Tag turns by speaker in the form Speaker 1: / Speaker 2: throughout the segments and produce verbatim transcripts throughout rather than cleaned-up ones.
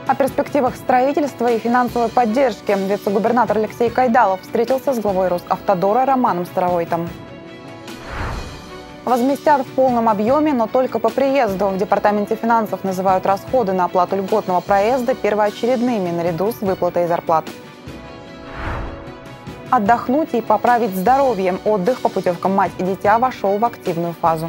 Speaker 1: О перспективах строительства и финансовой поддержки вице-губернатор Алексей Кайдалов встретился с главой Росавтодора Романом Старовойтом. Возместят в полном объеме, но только по приезду. В Департаменте финансов называют расходы на оплату льготного проезда первоочередными, наряду с выплатой зарплат. Отдохнуть и поправить здоровье. Отдых по путевкам «Мать и дитя» вошел в активную фазу.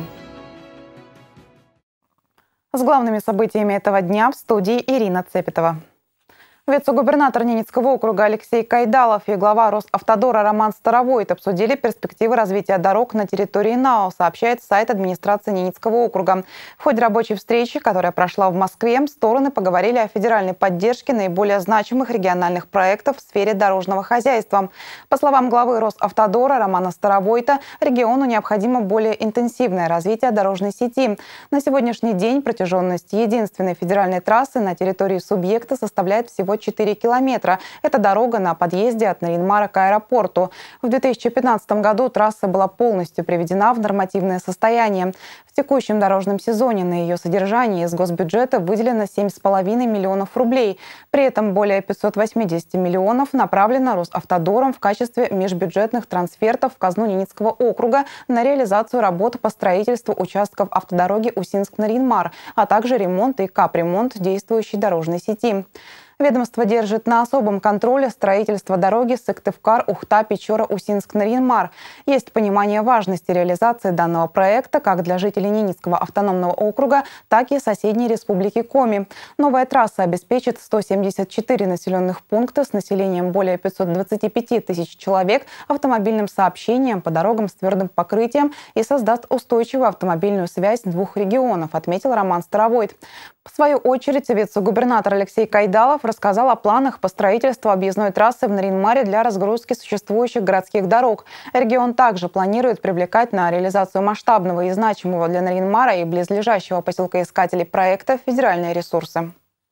Speaker 1: С главными событиями этого дня в студии Ирина Цепетова. Вице-губернатор Ненецкого округа Алексей Кайдалов и глава Росавтодора Роман Старовойт обсудили перспективы развития дорог на территории НАО, сообщает сайт администрации Ненецкого округа. В ходе рабочей встречи, которая прошла в Москве, стороны поговорили о федеральной поддержке наиболее значимых региональных проектов в сфере дорожного хозяйства. По словам главы Росавтодора Романа Старовойта, региону необходимо более интенсивное развитие дорожной сети. На сегодняшний день протяженность единственной федеральной трассы на территории субъекта составляет всего четыре километра. Это дорога на подъезде от Нарьян-Мара к аэропорту. В две тысячи пятнадцатом году трасса была полностью приведена в нормативное состояние. В текущем дорожном сезоне на ее содержание из госбюджета выделено семь с половиной миллионов рублей. При этом более пятисот восьмидесяти миллионов направлено Росавтодором в качестве межбюджетных трансфертов в казну Ненецкого округа на реализацию работ по строительству участков автодороги Усинск-Нарьян-Мар, а также ремонт и капремонт действующей дорожной сети. Ведомство держит на особом контроле строительство дороги Сыктывкар-Ухта-Печора-Усинск-Нарьян-Мар. Есть понимание важности реализации данного проекта как для жителей Ненецкого автономного округа, так и соседней республики Коми. Новая трасса обеспечит сто семьдесят четыре населенных пункта с населением более пятисот двадцати пяти тысяч человек автомобильным сообщением по дорогам с твердым покрытием и создаст устойчивую автомобильную связь двух регионов, отметил Роман Старовойт. В свою очередь, вице-губернатор Алексей Кайдалов рассказал о планах по строительству объездной трассы в Нарьян-Маре для разгрузки существующих городских дорог. Регион также планирует привлекать на реализацию масштабного и значимого для Нарьян-Мара и близлежащего поселка Искателей проекта федеральные ресурсы.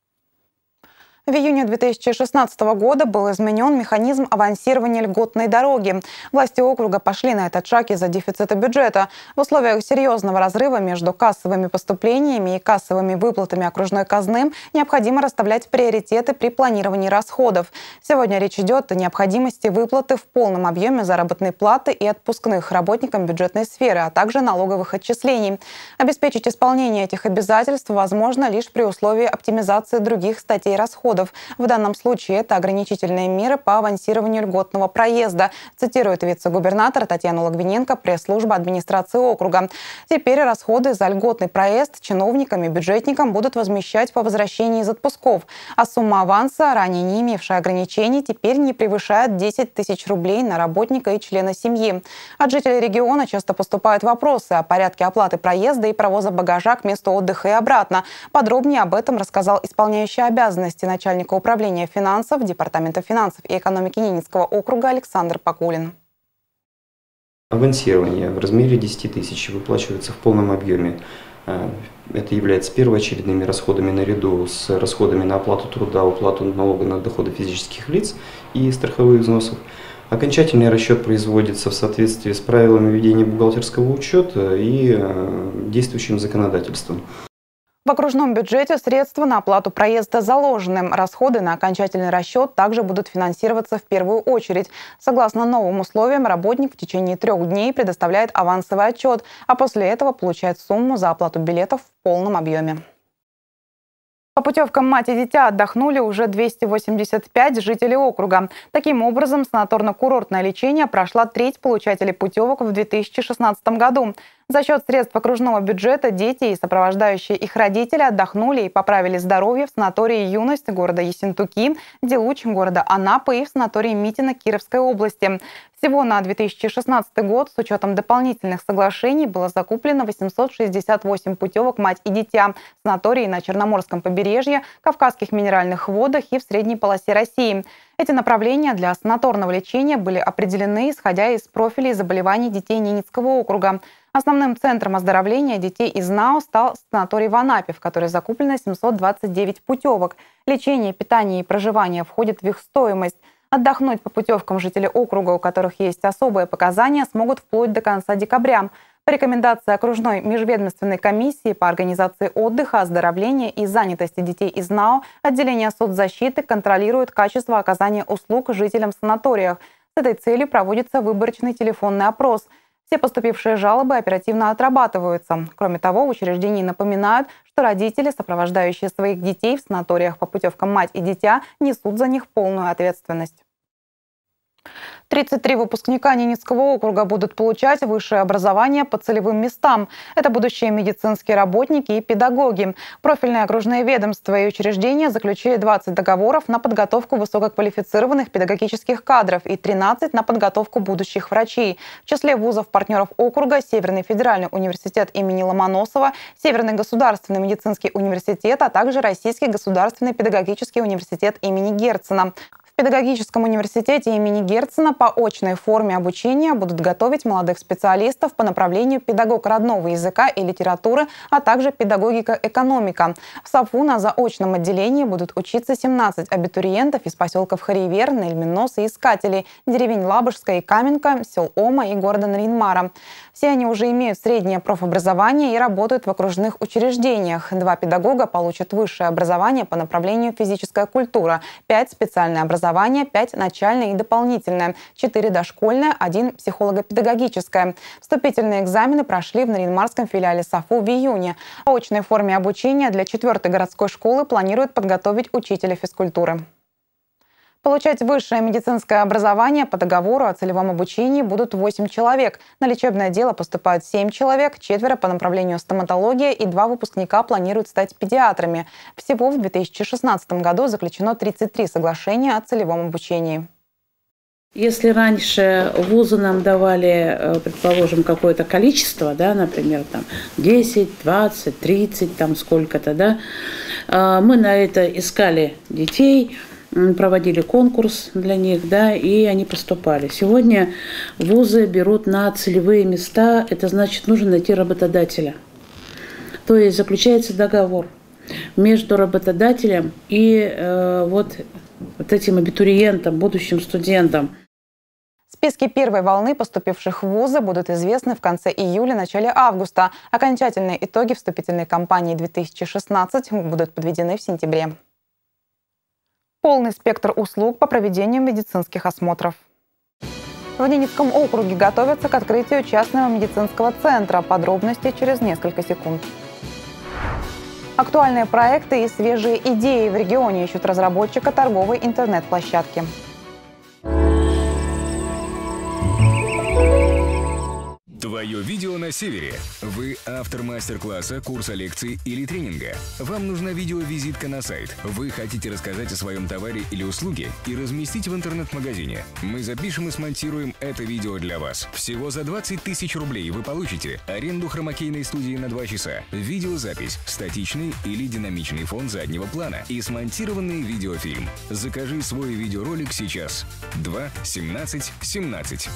Speaker 1: В июне две тысячи шестнадцатого года был изменен механизм авансирования льготной дороги. Власти округа пошли на этот шаг из-за дефицита бюджета. В условиях серьезного разрыва между кассовыми поступлениями и кассовыми выплатами окружной казны необходимо расставлять приоритеты при планировании расходов. Сегодня речь идет о необходимости выплаты в полном объеме заработной платы и отпускных работникам бюджетной сферы, а также налоговых отчислений. Обеспечить исполнение этих обязательств возможно лишь при условии оптимизации других статей расходов. В данном случае это ограничительные меры по авансированию льготного проезда, цитирует вице-губернатор Татьяна Логвиненко, пресс-служба администрации округа. Теперь расходы за льготный проезд чиновникам и бюджетникам будут возмещать по возвращении из отпусков, а сумма аванса, ранее не имевшая ограничений, теперь не превышает десять тысяч рублей на работника и члена семьи. От жителей региона часто поступают вопросы о порядке оплаты проезда и провоза багажа к месту отдыха и обратно. Подробнее об этом рассказал исполняющий обязанности начальника начальника управления финансов Департамента финансов и экономики Ненецкого округа Александр Покулин.
Speaker 2: Авансирование в размере десяти тысяч выплачивается в полном объеме. Это является первоочередными расходами наряду с расходами на оплату труда, уплату налога на доходы физических лиц и страховых взносов. Окончательный расчет производится в соответствии с правилами ведения бухгалтерского учета и действующим законодательством.
Speaker 1: В окружном бюджете средства на оплату проезда заложены. Расходы на окончательный расчет также будут финансироваться в первую очередь. Согласно новым условиям, работник в течение трех дней предоставляет авансовый отчет, а после этого получает сумму за оплату билетов в полном объеме. По путевкам «Мать и дитя» отдохнули уже двести восемьдесят пять жителей округа. Таким образом, санаторно-курортное лечение прошла треть получателей путевок в две тысячи шестнадцатом году. За счет средств окружного бюджета дети и сопровождающие их родители отдохнули и поправили здоровье в санатории «Юность» города Ессентуки, «Делуч» города Анапы и в санатории Митино Кировской области. Всего на две тысячи шестнадцатый год с учетом дополнительных соглашений было закуплено восемьсот шестьдесят восемь путевок «Мать и дитя» в санатории на Черноморском побережье, Кавказских минеральных водах и в средней полосе России. Эти направления для санаторного лечения были определены, исходя из профилей заболеваний детей Ненецкого округа. Основным центром оздоровления детей из НАО стал санаторий в Анапе, в который закуплено семьсот двадцать девять путевок. Лечение, питание и проживание входит в их стоимость. Отдохнуть по путевкам жители округа, у которых есть особые показания, смогут вплоть до конца декабря. По рекомендации окружной межведомственной комиссии по организации отдыха, оздоровления и занятости детей из НАО, отделение соцзащиты контролирует качество оказания услуг жителям в санаториях. С этой целью проводится выборочный телефонный опрос. Все поступившие жалобы оперативно отрабатываются. Кроме того, в учреждении напоминают, что родители, сопровождающие своих детей в санаториях по путевкам «Мать и дитя», несут за них полную ответственность. тридцать три выпускника Ненецкого округа будут получать высшее образование по целевым местам. Это будущие медицинские работники и педагоги. Профильные окружные ведомства и учреждения заключили двадцать договоров на подготовку высококвалифицированных педагогических кадров и тринадцать на подготовку будущих врачей. В числе вузов-партнеров округа Северный федеральный университет имени Ломоносова, Северный государственный медицинский университет, а также Российский государственный педагогический университет имени Герцена. В педагогическом университете имени Герцена по очной форме обучения будут готовить молодых специалистов по направлению педагог родного языка и литературы, а также педагогика-экономика. В САФУ на заочном отделении будут учиться семнадцать абитуриентов из поселков Харивер, Нельминос и Искателей, деревень Лабужская и Каменка, сел Ома и города Нарьян-Мара. Все они уже имеют среднее профобразование и работают в окружных учреждениях. Два педагога получат высшее образование по направлению физическая культура, пять специальное образование, пять начальное и дополнительное, четыре дошкольное, один психолого-педагогическое. Вступительные экзамены прошли в Нарьян-Марском филиале САФУ в июне. По очной форме обучения для четвертой городской школы планируют подготовить учителя физкультуры. Получать высшее медицинское образование по договору о целевом обучении будут восемь человек. На лечебное дело поступают семь человек, четверо по направлению стоматология и два выпускника планируют стать педиатрами. Всего в две тысячи шестнадцатом году заключено тридцать три соглашения о целевом обучении.
Speaker 3: Если раньше вузы нам давали, предположим, какое-то количество, да, например, там десять, двадцать, тридцать, там сколько-то, да, мы на это искали детей, проводили конкурс для них, да, и они поступали. Сегодня вузы берут на целевые места, это значит, нужно найти работодателя. То есть заключается договор между работодателем и э, вот, вот этим абитуриентом, будущим студентом.
Speaker 1: Списки первой волны поступивших в вузы будут известны в конце июля-начале августа. Окончательные итоги вступительной кампании две тысячи шестнадцать будут подведены в сентябре. Полный спектр услуг по проведению медицинских осмотров. В Ненецком округе готовятся к открытию частного медицинского центра. Подробности через несколько секунд. Актуальные проекты и свежие идеи в регионе ищут разработчика торговой интернет-площадки.
Speaker 4: Твое видео на севере. Вы автор мастер-класса, курса лекций или тренинга. Вам нужна видеовизитка на сайт. Вы хотите рассказать о своем товаре или услуге и разместить в интернет-магазине. Мы запишем и смонтируем это видео для вас. Всего за двадцать тысяч рублей вы получите аренду хромакейной студии на два часа, видеозапись, статичный или динамичный фон заднего плана и смонтированный видеофильм. Закажи свой видеоролик сейчас. два семнадцать семнадцать.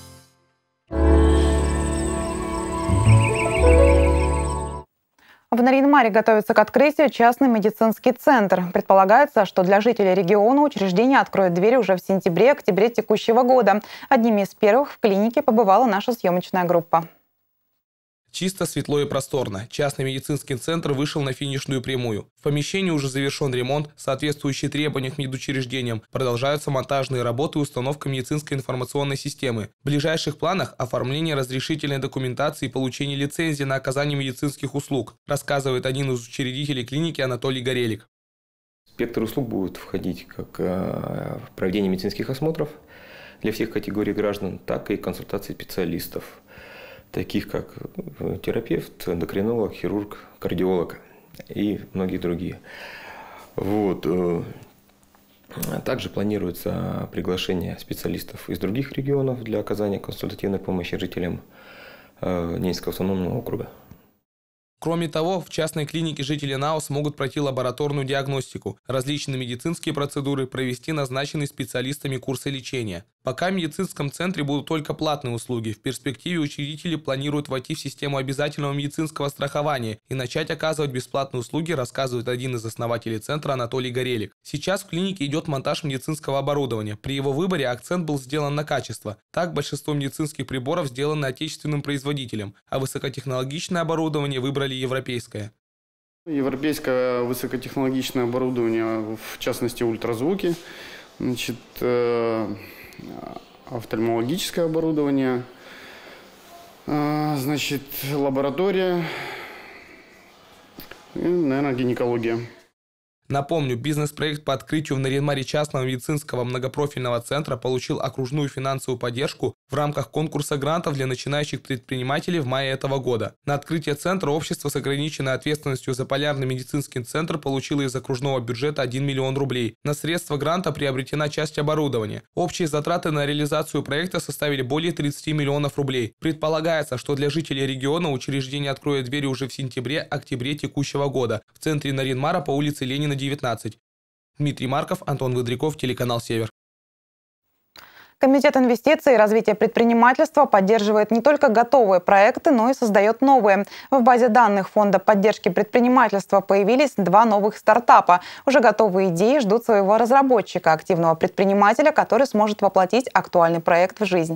Speaker 1: В Нарьян-Маре готовится к открытию частный медицинский центр. Предполагается, что для жителей региона учреждение откроет двери уже в сентябре-октябре текущего года. Одними из первых в клинике побывала наша съемочная группа.
Speaker 5: Чисто, светло и просторно. Частный медицинский центр вышел на финишную прямую. В помещении уже завершен ремонт, соответствующий требованиям к медучреждениям. Продолжаются монтажные работы и установка медицинской информационной системы. В ближайших планах оформление разрешительной документации и получение лицензии на оказание медицинских услуг, рассказывает один из учредителей клиники Анатолий Горелик.
Speaker 6: Спектр услуг будет входить как в проведение медицинских осмотров для всех категорий граждан, так и консультации специалистов, таких как терапевт, эндокринолог, хирург, кардиолог и многие другие. Вот. Также планируется приглашение специалистов из других регионов для оказания консультативной помощи жителям Ненецкого автономного округа.
Speaker 5: Кроме того, в частной клинике жители НАО смогут пройти лабораторную диагностику, различные медицинские процедуры, провести назначенные специалистами курсы лечения. Пока в медицинском центре будут только платные услуги. В перспективе учредители планируют войти в систему обязательного медицинского страхования и начать оказывать бесплатные услуги, рассказывает один из основателей центра Анатолий Горелик. Сейчас в клинике идет монтаж медицинского оборудования. При его выборе акцент был сделан на качество. Так, большинство медицинских приборов сделаны отечественным производителем, а высокотехнологичное оборудование выбрали европейское.
Speaker 7: Европейское высокотехнологичное оборудование, в частности ультразвуки, значит, э офтальмологическое оборудование, значит, лаборатория и, наверное, гинекология.
Speaker 5: Напомню, бизнес-проект по открытию в Нарьян-Маре частного медицинского многопрофильного центра получил окружную финансовую поддержку в рамках конкурса грантов для начинающих предпринимателей в мае этого года. На открытие центра общество с ограниченной ответственностью Заполярный медицинский центр получило из окружного бюджета один миллион рублей. На средства гранта приобретена часть оборудования. Общие затраты на реализацию проекта составили более тридцати миллионов рублей. Предполагается, что для жителей региона учреждение откроет двери уже в сентябре-октябре текущего года в центре Нарьян-Мара по улице Ленина, девятнадцать. Дмитрий Марков, Антон Выдряков, телеканал «Север».
Speaker 1: Комитет инвестиций и развития предпринимательства поддерживает не только готовые проекты, но и создает новые. В базе данных Фонда поддержки предпринимательства появились два новых стартапа. Уже готовые идеи ждут своего разработчика, активного предпринимателя, который сможет воплотить актуальный проект в жизнь.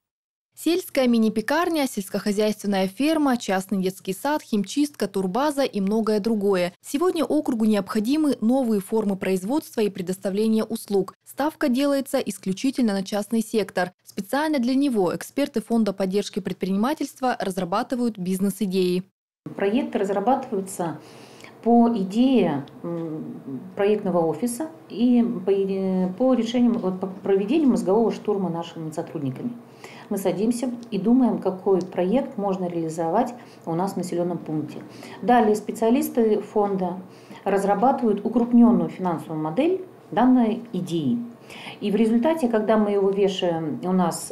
Speaker 8: Сельская мини-пекарня, сельскохозяйственная ферма, частный детский сад, химчистка, турбаза и многое другое. Сегодня округу необходимы новые формы производства и предоставления услуг. Ставка делается исключительно на частный сектор. Специально для него эксперты Фонда поддержки предпринимательства разрабатывают бизнес-идеи.
Speaker 9: Проекты разрабатываются по идее проектного офиса и по решению, по проведению мозгового штурма нашими сотрудниками. Мы садимся и думаем, какой проект можно реализовать у нас в населенном пункте. Далее специалисты фонда разрабатывают укрупненную финансовую модель данной идеи. И в результате, когда мы его вешаем у нас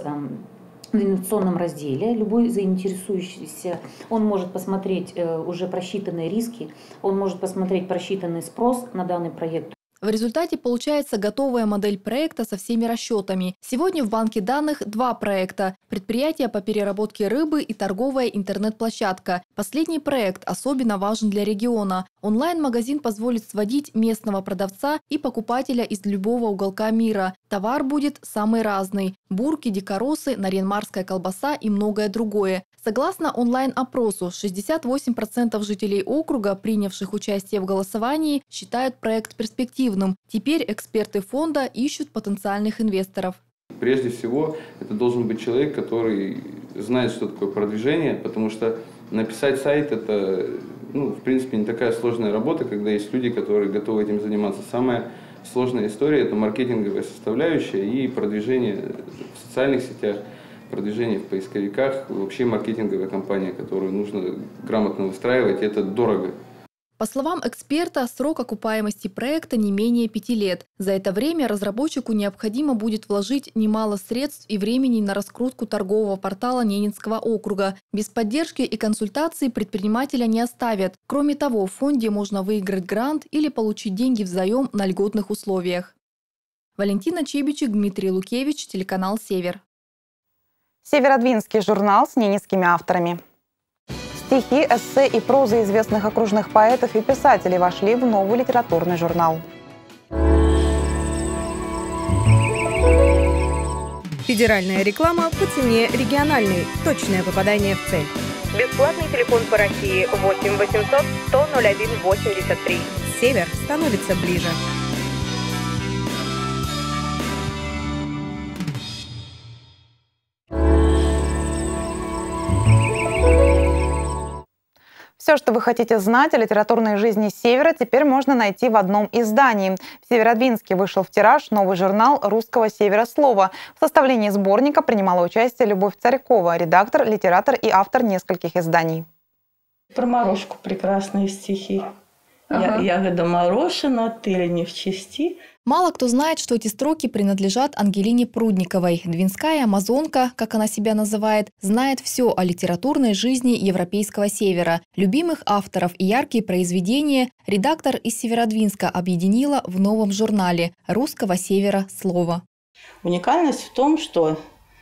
Speaker 9: в инвестиционном разделе, любой заинтересующийся, он может посмотреть уже просчитанные риски, он может посмотреть просчитанный спрос на данный проект.
Speaker 8: В результате получается готовая модель проекта со всеми расчетами. Сегодня в банке данных два проекта – предприятие по переработке рыбы и торговая интернет-площадка. Последний проект особенно важен для региона. Онлайн-магазин позволит сводить местного продавца и покупателя из любого уголка мира. Товар будет самый разный – бурки, дикоросы, нарьян-марская колбаса и многое другое. Согласно онлайн-опросу, шестьдесят восемь процентов жителей округа, принявших участие в голосовании, считают проект перспективным. Теперь эксперты фонда ищут потенциальных инвесторов.
Speaker 10: Прежде всего, это должен быть человек, который знает, что такое продвижение, потому что написать сайт – это, ну, в принципе, не такая сложная работа, когда есть люди, которые готовы этим заниматься. Самая сложная история – это маркетинговая составляющая и продвижение в социальных сетях, продвижение в поисковиках, вообще маркетинговая кампания, которую нужно грамотно выстраивать, это дорого.
Speaker 8: По словам эксперта, срок окупаемости проекта не менее пяти лет. За это время разработчику необходимо будет вложить немало средств и времени на раскрутку торгового портала Ненецкого округа. Без поддержки и консультаций предпринимателя не оставят. Кроме того, в фонде можно выиграть грант или получить деньги взаим на льготных условиях. Валентина Чебичек, Дмитрий Лукевич, телеканал «Север».
Speaker 1: Северодвинский журнал с ненецкими авторами. Стихи, эссе и проза известных окружных поэтов и писателей вошли в новый литературный журнал.
Speaker 11: Федеральная реклама по цене региональной. Точное попадание в цель.
Speaker 12: Бесплатный телефон по России восемь восемьсот сто ноль один восемьдесят три.
Speaker 11: Север становится ближе.
Speaker 1: Все, что вы хотите знать о литературной жизни Севера, теперь можно найти в одном издании. В Северодвинске вышел в тираж новый журнал «Русского Севера Слова». В составлении сборника принимала участие Любовь Царькова, редактор, литератор и автор нескольких изданий.
Speaker 13: Про Морошку прекрасные стихи. Ага. Я, ягода Морошина, ты не в чести.
Speaker 8: Мало кто знает, что эти строки принадлежат Ангелине Прудниковой. Двинская амазонка, как она себя называет, знает все о литературной жизни европейского севера. Любимых авторов и яркие произведения редактор из Северодвинска объединила в новом журнале «Русского Севера Слова».
Speaker 13: Уникальность в том, что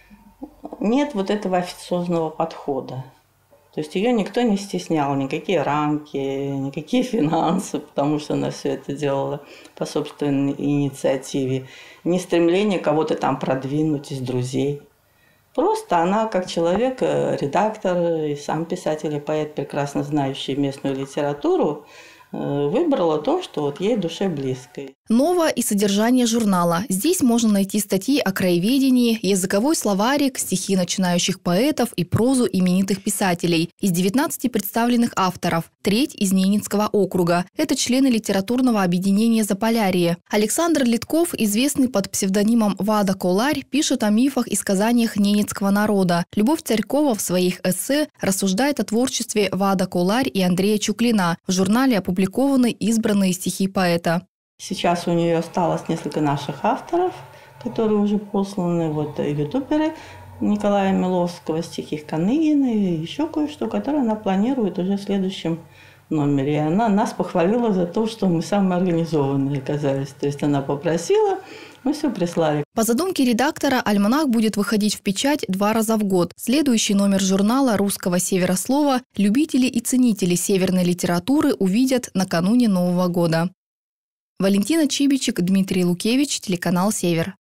Speaker 13: нет вот этого официозного подхода. То есть ее никто не стеснял, никакие рамки, никакие финансы, потому что она все это делала по собственной инициативе. Не стремление кого-то там продвинуть из друзей. Просто она, как человек, редактор и сам писатель и поэт, прекрасно знающий местную литературу, выбрала то, что вот ей душе близко.
Speaker 8: Новое и содержание журнала. Здесь можно найти статьи о краеведении, языковой словарик, стихи начинающих поэтов и прозу именитых писателей. Из девятнадцати представленных авторов. Треть из Ненецкого округа. Это члены литературного объединения «Заполярье». Александр Литков, известный под псевдонимом Вада Коларь, пишет о мифах и сказаниях ненецкого народа. Любовь Царькова в своих эссе рассуждает о творчестве Вада Коларь и Андрея Чуклина. В журнале опубликованы избранные стихи поэта.
Speaker 13: Сейчас у нее осталось несколько наших авторов, которые уже посланы, вот ютуберы Николая Миловского, стихи Каныгина и еще кое-что, которое она планирует уже в следующем номере. И она нас похвалила за то, что мы самые организованные оказались. То есть она попросила, мы все прислали.
Speaker 8: По задумке редактора, альманах будет выходить в печать два раза в год. Следующий номер журнала «Русского северослова» любители и ценители северной литературы увидят накануне Нового года. Валентина Чибичек, Дмитрий Лукевич, телеканал «Север».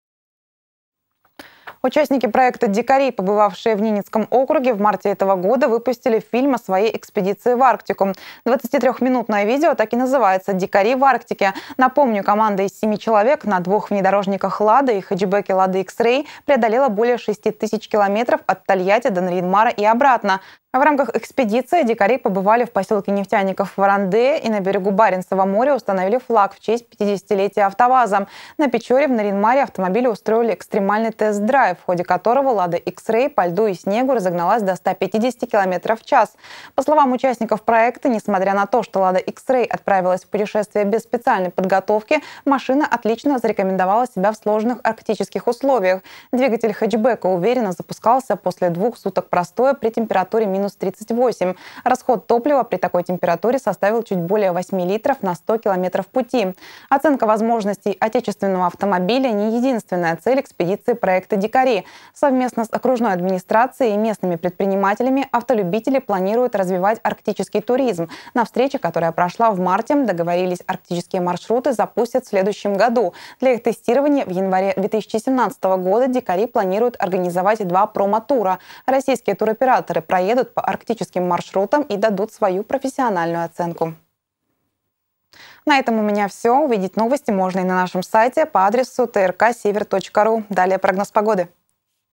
Speaker 1: Участники проекта «Дикари», побывавшие в Ненецком округе, в марте этого года выпустили фильм о своей экспедиции в Арктику. двадцатитрёхминутное видео так и называется «Дикари в Арктике». Напомню, команда из семи человек на двух внедорожниках «Лада» и хэтчбеке «Лада X-Ray» преодолела более шести тысяч километров от Тольятти до Нарьян-Мара и обратно. В рамках экспедиции дикари побывали в поселке нефтяников Варанде и на берегу Баренцева моря установили флаг в честь пятидесятилетия АвтоВАЗа. На Печоре в Нарьян-Маре автомобили устроили экстремальный тест-драйв, в ходе которого «Лада X-Ray» по льду и снегу разогналась до ста пятидесяти километров в час. По словам участников проекта, несмотря на то, что «Лада X-Ray» отправилась в путешествие без специальной подготовки, машина отлично зарекомендовала себя в сложных арктических условиях. Двигатель хэтчбека уверенно запускался после двух суток простоя при температуре минус тридцать восемь. Расход топлива при такой температуре составил чуть более восьми литров на сто километров пути. Оценка возможностей отечественного автомобиля не единственная цель экспедиции проекта «Дикари». Совместно с окружной администрацией и местными предпринимателями автолюбители планируют развивать арктический туризм. На встрече, которая прошла в марте, договорились, арктические маршруты запустят в следующем году. Для их тестирования в январе две тысячи семнадцатого года «Дикари» планируют организовать два промо-тура. Российские туроператоры проедут по арктическим маршрутам и дадут свою профессиональную оценку. На этом у меня все. Увидеть новости можно и на нашем сайте по адресу тэ эр ка север точка ру. Далее прогноз погоды.